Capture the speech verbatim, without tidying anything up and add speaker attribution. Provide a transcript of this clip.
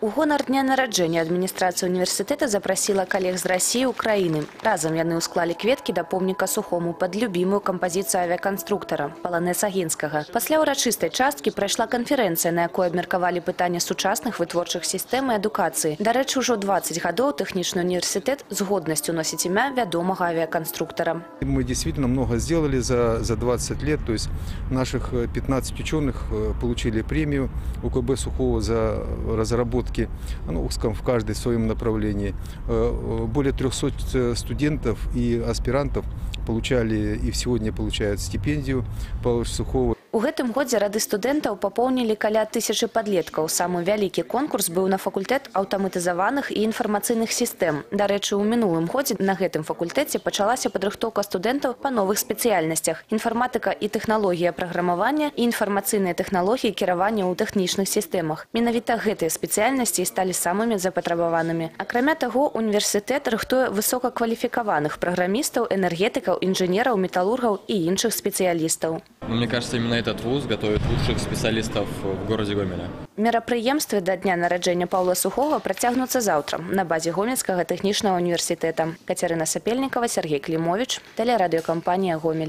Speaker 1: У гонар дня нараджэння адміністрацыя універсітэта запрасіла калег з Расіі і Украіны. Разам яны ўсклалі кветкі да помніка Сухому пад любімую кампазіцыю авіяканструктара Паланеса Гінскага. Пасля ўрачыстай часткі прайшла канферэнцыя, на якой абмеркавалі пытанні сучасных вытворчых сістэм і адукацыі. Дарэчы, ужо двадцать гадоў тэхнічны універсітэт з годнасцю носіць імя вядомага авиаконструктора.
Speaker 2: Мы действительно много сделали за, за двадцать лет. То есть наших пятнадцать ученых получили премию У К Б Сухого за разработки ну, в каждой своем направлении. Более трёхсот студентов и аспирантов получали и сегодня получают стипендию Павла Сухого.
Speaker 1: У гэтым годзе рады студэнтаў папоўнілі каля тысячы падлеткаў. Самы вялікі конкурс быў на факультэт аўтаматызаваных і інфармацыйных сістэм. Дарэчы, у мінулым годзе на гэтым факультэце пачалася падрыхтоўка студэнтаў па новых спецыяльнасцях: інфарматыка і тэхналогія праграмавання і інфармацыйныя тэхналогіі кіравання ў тэхнічных сістэмах. Менавіта гэтыя спецыяльнасці сталі самымі запатрабаванымі. Акрамя таго, універсітэт рыхтуе высокакваліфікаваных праграмістаў, энергетыкаў, інжынераў, металургаў і іншых спецыялістаў.
Speaker 3: Мне кажется, именно этот вуз готовит лучших специалистов в городе Гомеле.
Speaker 1: Мерапрыемствы да дня нараджэння Паўла Сухого працягнуцца заўтра на базе Гомельскага тэхнічнага універсітэта. Кацярына Сапельнікава, Сергей Клімовіч, тэлерадыёкампанія «Гомель».